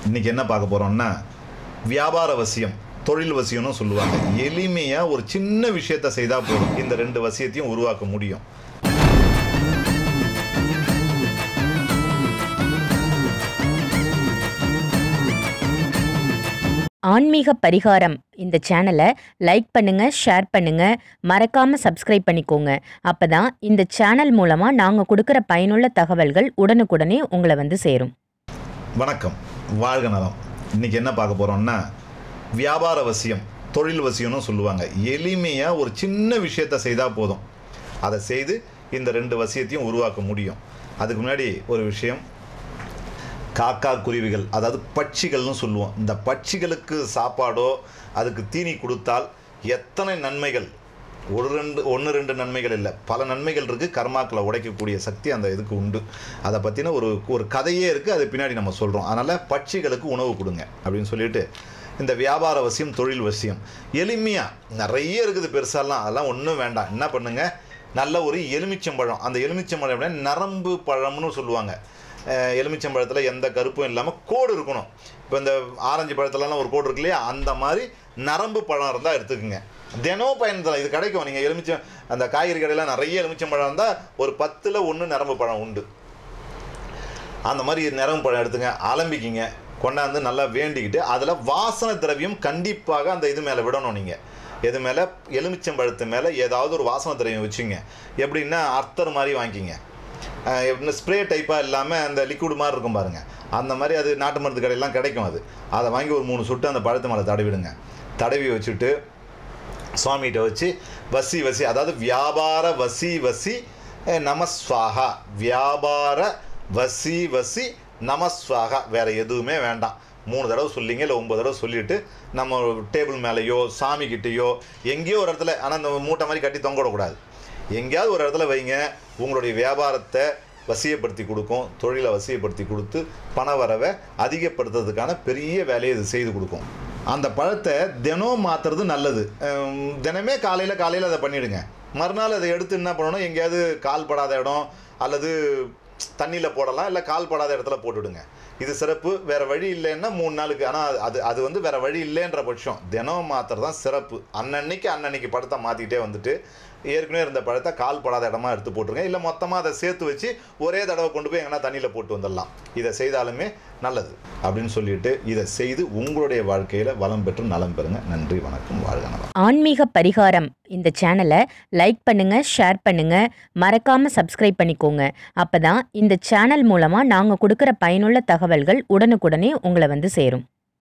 இன்றைக்கி என்ன பார்க்க போகிறோம்னா வியாபார வசியம், தொழில் வசியம்னு சொல்லுவாங்க. எளிமையாக ஒரு சின்ன விஷயத்தை செய்தால் போதும் இந்த ரெண்டு வசியத்தையும் உருவாக்க முடியும். ஆன்மீக பரிகாரம் இந்த சேனலை லைக் பண்ணுங்க, ஷேர் பண்ணுங்க, மறக்காம சப்ஸ்கிரைப் பண்ணிக்கோங்க. அப்பதான் இந்த சேனல் மூலமா நாங்க கொடுக்கிற பயனுள்ள தகவல்கள் உடனுக்குடனே உங்களை வந்து சேரும். வணக்கம், வாழ்க நலம். இன்றைக்கி என்ன பார்க்க போகிறோம்னா வியாபார வசியம், தொழில் வசியம்னு சொல்லுவாங்க. எளிமையாக ஒரு சின்ன விஷயத்தை செய்தால் போதும், அதை செய்து இந்த ரெண்டு வசியத்தையும் உருவாக்க முடியும். அதுக்கு முன்னாடி ஒரு விஷயம், காக்கா குருவிகள், அதாவது பட்சிகள்னு சொல்லுவோம். இந்த பட்சிகளுக்கு சாப்பாடோ அதுக்கு தீனி கொடுத்தால் எத்தனை நன்மைகள், ஒன்று ரெண்டு நன்மைகள் இல்லை, பல நன்மைகள் இருக்குது. கர்மாக்களை உடைக்கக்கூடிய சக்தி அந்த இதுக்கு உண்டு. அதை பற்றின ஒரு கதையே இருக்குது, அது பின்னாடி நம்ம சொல்கிறோம். அதனால் பட்சிகளுக்கு உணவு கொடுங்க அப்படின்னு சொல்லிட்டு இந்த வியாபார வசியம், தொழில் வசியம் எளிமையாக நிறைய இருக்குது. பெருசாலாம் அதெல்லாம் ஒன்றும் வேண்டாம். என்ன பண்ணுங்கள், நல்ல ஒரு எலுமிச்சம்பழம், அந்த எலுமிச்சம்பழம் அப்படின்னா நரம்பு பழம்னு சொல்லுவாங்க. எலுமிச்சம்பழத்தில் எந்த கருப்பும் இல்லாமல் கோடு இருக்கணும். இப்போ இந்த ஆரஞ்சு பழத்துலலாம் ஒரு கோடு இருக்கு இல்லையா, அந்த மாதிரி நரம்பு பழம் இருந்தால் எடுத்துக்குங்க. தினம் பயன்படுத்தலாம், இது கிடைக்கும். நீங்கள் எலுமிச்சம் அந்த காய்கறி கடையில் நிறைய எலுமிச்சம்பழம் இருந்தால் ஒரு 10ல் 1 நரம்பு பழம் உண்டு. அந்த மாதிரி நரம்பு பழம் எடுத்துங்க, அலம்பிக்கிங்க, கொண்டாந்து நல்லா வேண்டிக்கிட்டு அதில் வாசனை திரவியம் கண்டிப்பாக அந்த இது மேலே விடணும். நீங்கள் எது மேலே, எலுமிச்சம்பழத்து மேலே ஏதாவது ஒரு வாசனை திரவியம் வச்சுங்க. எப்படின்னா அர்த்தர் மாதிரி வாங்கிக்கிங்க. ஸ்ப்ரே டைப்பாக இல்லாமல் அந்த லிக்விட் மாதிரி இருக்கும் பாருங்கள், அந்த மாதிரி அது நாட்டு மருந்து கடையெல்லாம் கிடைக்கும். அதை வாங்கி ஒரு 3 சொட்டு அந்த பழத்து மேலே தடவிடுங்க. தடவி வச்சுட்டு சுவாமிகிட்ட வச்சு வசி, அதாவது வியாபார வசி நமஸ்வாகா, வியாபார வசி நமஸ்வாகா, வேறு எதுவுமே வேண்டாம். 3 தடவை சொல்லிங்க, இல்லை 9 தடவை சொல்லிவிட்டு நம்ம டேபிள் மேலேயோ சாமிக்கிட்டேயோ எங்கேயோ ஒரு இடத்துல, ஆனால் அந்த மூட்டை மாதிரி கட்டி தொங்க விடக்கூடாது, எங்கேயாவது ஒரு இடத்துல வைங்க. உங்களுடைய வியாபாரத்தை வசியப்படுத்தி கொடுக்கும், தொழிலை வசியப்படுத்தி கொடுத்து பண வரவை அதிகப்படுத்துறதுக்கான பெரிய வேலையை இது செய்து கொடுக்கும். அந்த பழத்தை தினம் மாற்றுறது நல்லது. தினமே காலையில் அதை பண்ணிவிடுங்க. மறுநாள் அதை எடுத்து என்ன பண்ணணும், எங்கேயாவது கால் படாத இடம் அல்லது தண்ணியில் போடலாம், இல்லை கால் படாத இடத்துல போட்டுவிடுங்க. இது சிறப்பு. வேறு வழி இல்லைன்னா 3 நாளுக்கு, ஆனால் அது வந்து வேறு வழி இல்லைன்ற பட்சம் தினம் மாத்திரம் தான் சிறப்பு. அன்னன்னைக்கு பழத்தை மாற்றிக்கிட்டே வந்துட்டு ஏற்கனவே இருந்த பழத்தை கால் படாத இடமா எடுத்து போட்டுருங்க. இல்லை மொத்தமாக அதை சேர்த்து வச்சு ஒரே தடவை கொண்டு போய் எங்கன்னா தண்ணியில் போட்டு வந்துடலாம். இதை செய்தாலுமே நல்லது அப்படின்னு சொல்லிட்டு இதை செய்து உங்களுடைய வாழ்க்கையில் வளம் பெற்று நலம் பெறுங்க. நன்றி, வணக்கம், வாழ்க நலம். ஆன்மீக பரிகாரம் இந்த சேனலை லைக் பண்ணுங்க, ஷேர் பண்ணுங்க, மறக்காம சப்ஸ்கிரைப் பண்ணிக்கோங்க. அப்பதான் இந்த சேனல் மூலமா நாங்க கொடுக்கிற பயனுள்ள தகவல்கள் உடனுக்குடனே உங்களை வந்து சேரும்.